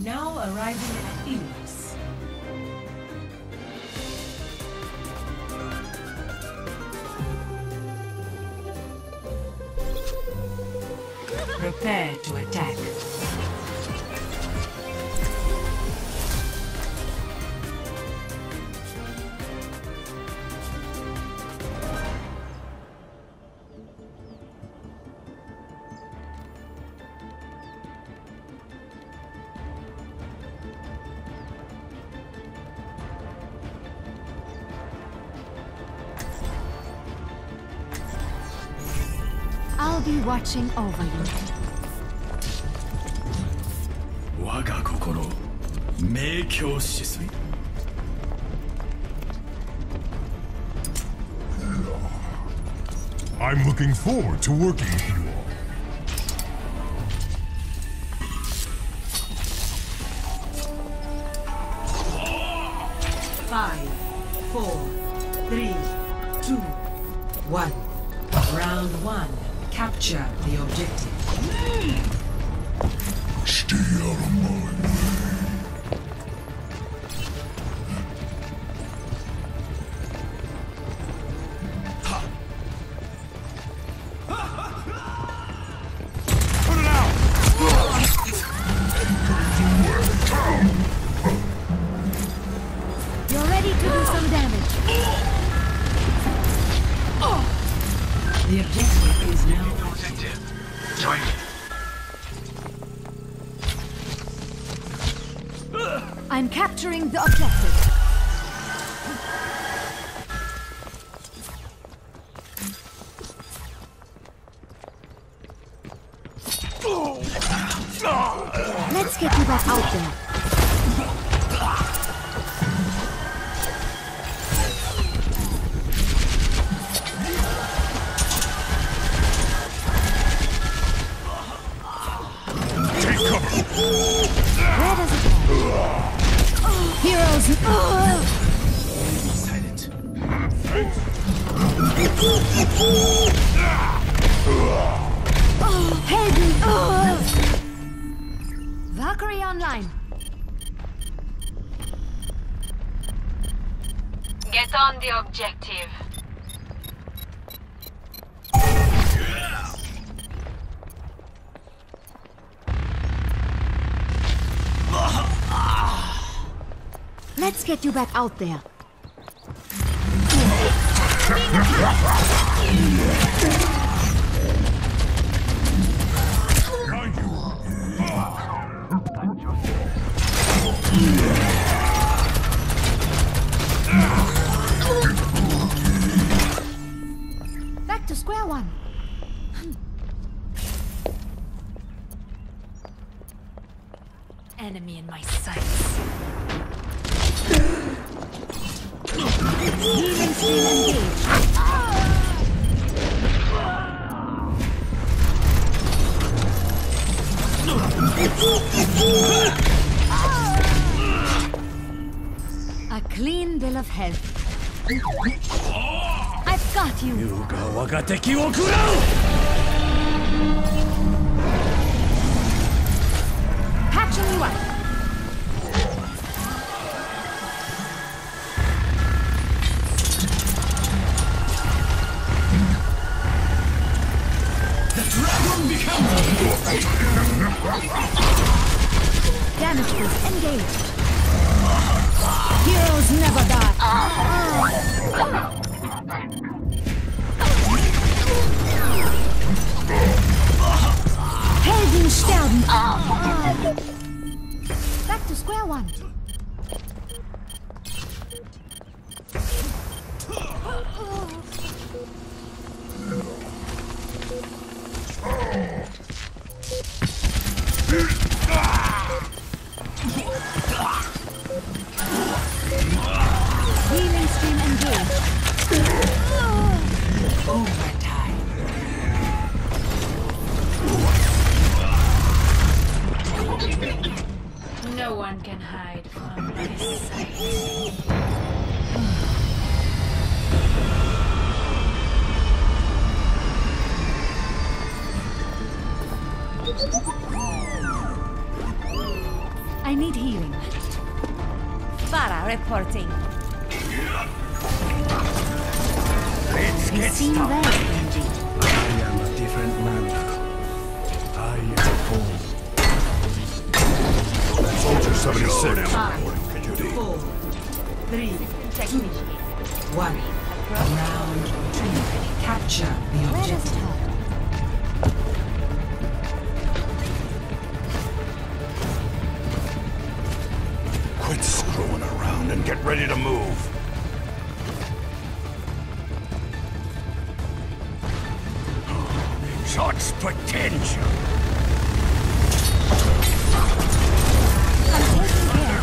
Now arriving at Ilios. Prepare to attack. I'll be watching over you. I'm looking forward to working with you all. Five, four, three, two, one. Round one. Capture the objective. Stay out of my way. Put it out! You're ready to do some damage. The objective is now Join me. I'm capturing the objective. Let's get you back out there. Where does it go? Heroes! Be silent. Helden! Valkyrie online. Get on the objective. Let's get you back out there. Back to square one. Enemy in my sights. Healing stream engaged. A clean bill of health. I've got you. Patching you up. Damage boost engaged. Heroes never die. Helden sterben. Back to square one. Healing stream engaged. overtime. No one can hide from this sight. I need healing. Farah reporting. Let's You get seem started. well, Benji. I am a different man now. I am home. Soldier 76. 5, 4, 3, 2, 1. Round 2. Capture the Where does it objective. hurt? Quit screwing around and get ready to move. Shots potential. I'm taking care.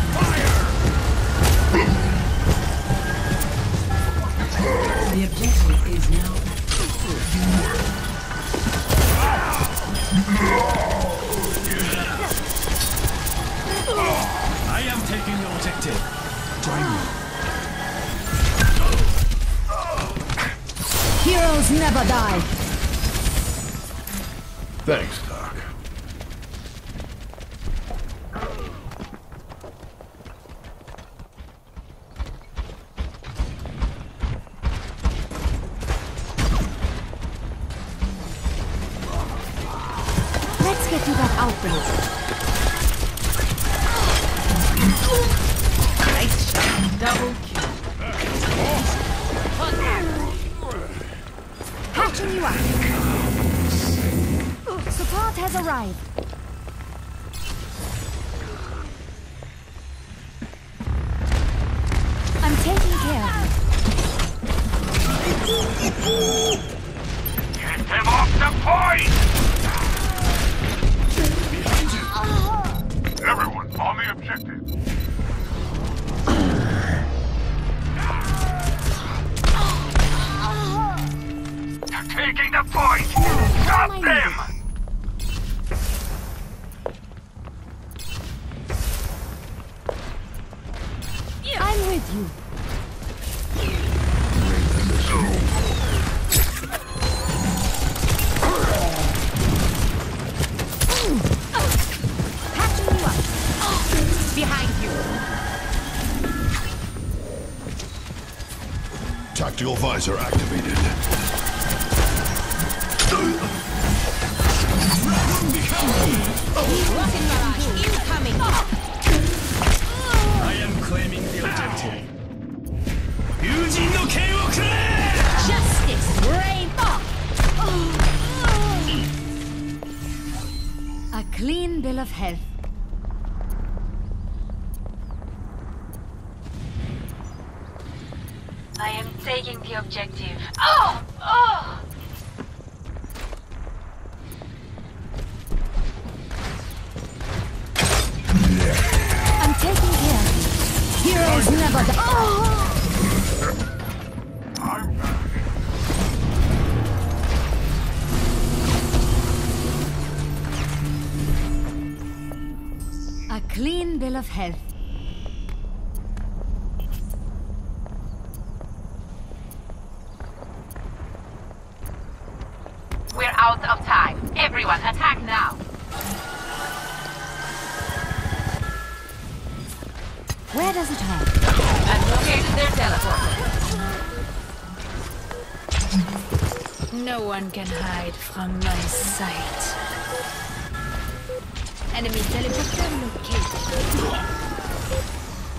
The objective is now. I am taking the objective. Join me. Heroes never die. Thanks, Doc. Let's get to that outbreak. Nice shot. Double kill. Patching you up. Support has arrived. I'm taking care of Get them off the point! Everyone, on the objective. Taking the point! Stop them! I'm with you. Patching you up. Behind you. Tactical visor activated. Rocket barrage incoming. I am claiming the objective. Yujin no Ken wo kure! Justice reign up. A clean bill of health. I am taking the objective. Oh! Oh! I'm taking care of you. Heroes never die. Oh! I'm back. A clean bill of health. We're out of time. Everyone, attack now. Where does it hurt? I've located their teleporter. No one can hide from my sight. Enemy teleporter located.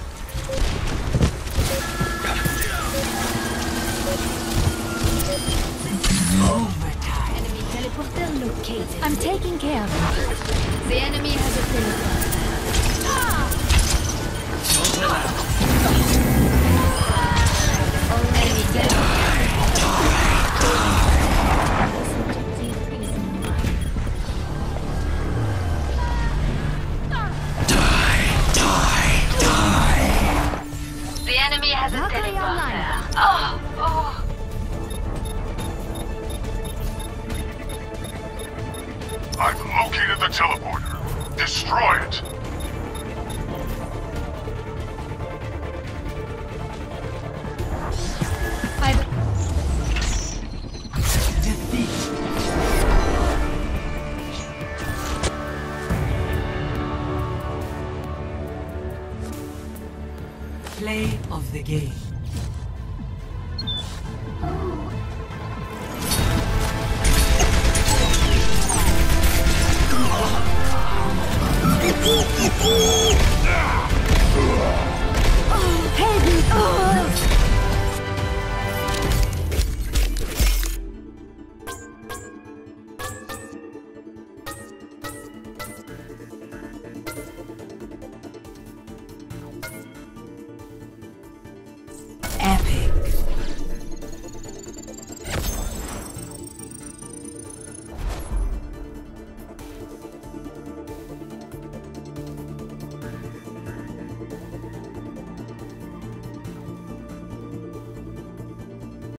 Overtime. Enemy teleporter located. I'm taking care of you. The enemy has a teleporter. Enemy teleporter. This objective is mine. The enemy has a Valkyrie online. teleporter. Oh! Oh! I've located the teleporter. Destroy it. I've... Play of the game.